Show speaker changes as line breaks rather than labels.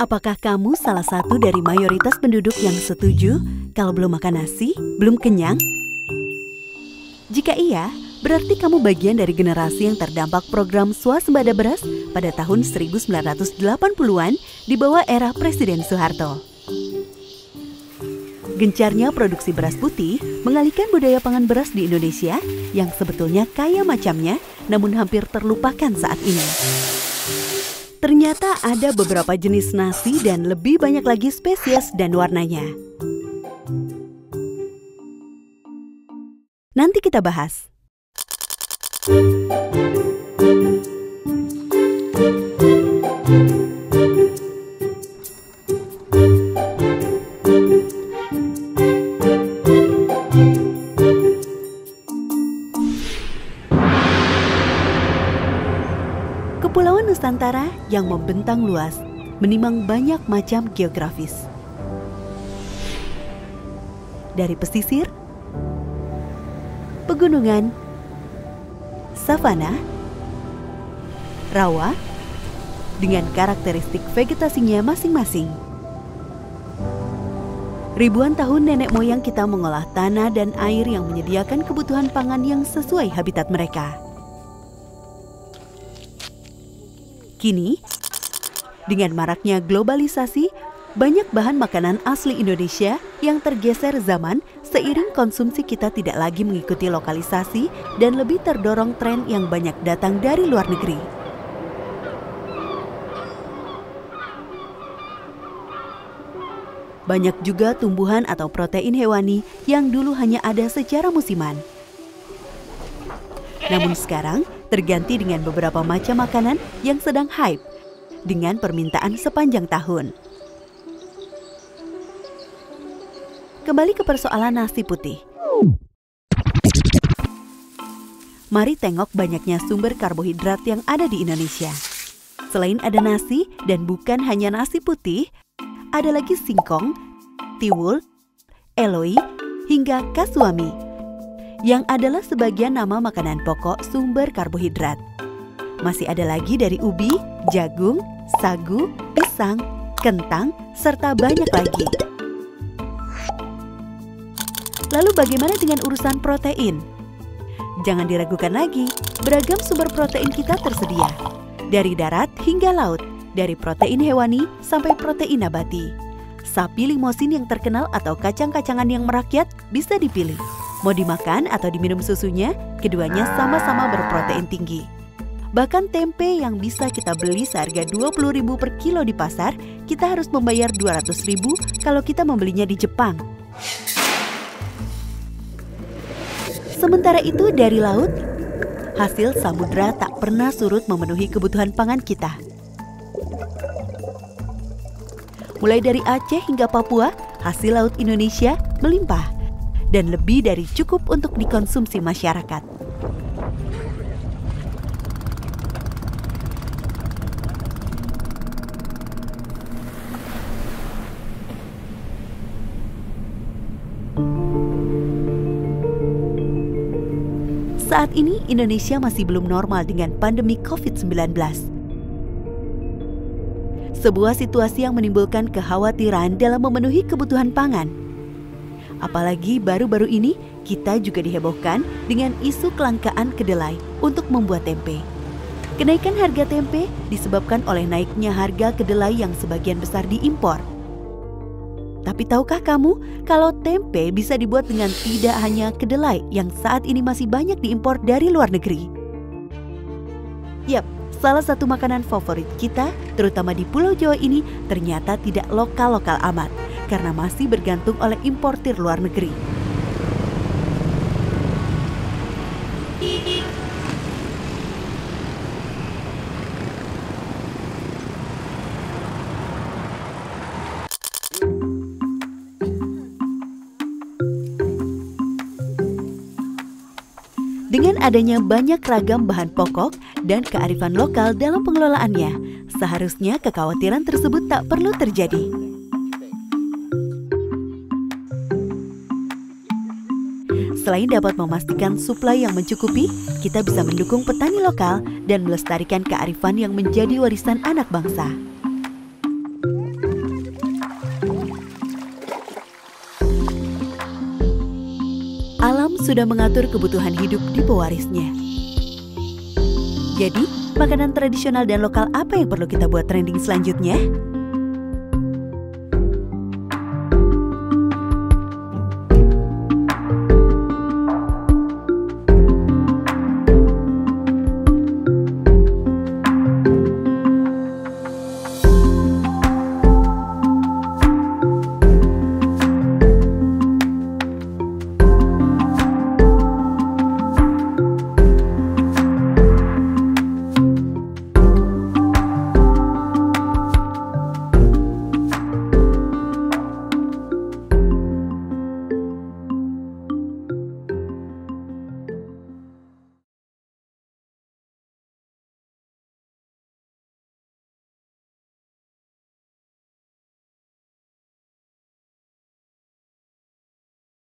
Apakah kamu salah satu dari mayoritas penduduk yang setuju kalau belum makan nasi, belum kenyang? Jika iya, berarti kamu bagian dari generasi yang terdampak program swasembada beras pada tahun 1980-an di bawah era Presiden Soeharto. Gencarnya produksi beras putih mengalihkan budaya pangan beras di Indonesia yang sebetulnya kaya macamnya, namun hampir terlupakan saat ini. Ternyata ada beberapa jenis nasi dan lebih banyak lagi spesies dan warnanya. Nanti kita bahas. Kepulauan Nusantara yang membentang luas, menimang banyak macam geografis. Dari pesisir, pegunungan, savana, rawa, dengan karakteristik vegetasinya masing-masing. Ribuan tahun nenek moyang kita mengolah tanah dan air yang menyediakan kebutuhan pangan yang sesuai habitat mereka. Kini, dengan maraknya globalisasi, banyak bahan makanan asli Indonesia yang tergeser zaman seiring konsumsi kita tidak lagi mengikuti lokalisasi dan lebih terdorong tren yang banyak datang dari luar negeri. Banyak juga tumbuhan atau protein hewani yang dulu hanya ada secara musiman. Namun sekarang, terganti dengan beberapa macam makanan yang sedang hype dengan permintaan sepanjang tahun. Kembali ke persoalan nasi putih. Mari tengok banyaknya sumber karbohidrat yang ada di Indonesia. Selain ada nasi dan bukan hanya nasi putih, ada lagi singkong, tiwul, eloi, hingga kasuami, yang adalah sebagian nama makanan pokok sumber karbohidrat. Masih ada lagi dari ubi, jagung, sagu, pisang, kentang, serta banyak lagi. Lalu bagaimana dengan urusan protein? Jangan diragukan lagi, beragam sumber protein kita tersedia. Dari darat hingga laut, dari protein hewani sampai protein nabati. Sapi limosin yang terkenal atau kacang-kacangan yang merakyat bisa dipilih. Mau dimakan atau diminum susunya, keduanya sama-sama berprotein tinggi. Bahkan tempe yang bisa kita beli seharga 20.000 per kilo di pasar, kita harus membayar 200.000 kalau kita membelinya di Jepang. Sementara itu dari laut, hasil samudra tak pernah surut memenuhi kebutuhan pangan kita. Mulai dari Aceh hingga Papua, hasil laut Indonesia melimpah dan lebih dari cukup untuk dikonsumsi masyarakat. Saat ini Indonesia masih belum normal dengan pandemi COVID-19. Sebuah situasi yang menimbulkan kekhawatiran dalam memenuhi kebutuhan pangan. Apalagi baru-baru ini kita juga dihebohkan dengan isu kelangkaan kedelai untuk membuat tempe. Kenaikan harga tempe disebabkan oleh naiknya harga kedelai yang sebagian besar diimpor. Tapi tahukah kamu kalau tempe bisa dibuat dengan tidak hanya kedelai yang saat ini masih banyak diimpor dari luar negeri? Yap, salah satu makanan favorit kita, terutama di Pulau Jawa ini, ternyata tidak lokal-lokal amat, karena masih bergantung oleh importir luar negeri. Dengan adanya banyak ragam bahan pokok dan kearifan lokal dalam pengelolaannya, seharusnya kekhawatiran tersebut tak perlu terjadi. Selain dapat memastikan suplai yang mencukupi, kita bisa mendukung petani lokal dan melestarikan kearifan yang menjadi warisan anak bangsa. sudah mengatur kebutuhan hidup di pewarisnya. Jadi, makanan tradisional dan lokal apa yang perlu kita buat trending selanjutnya?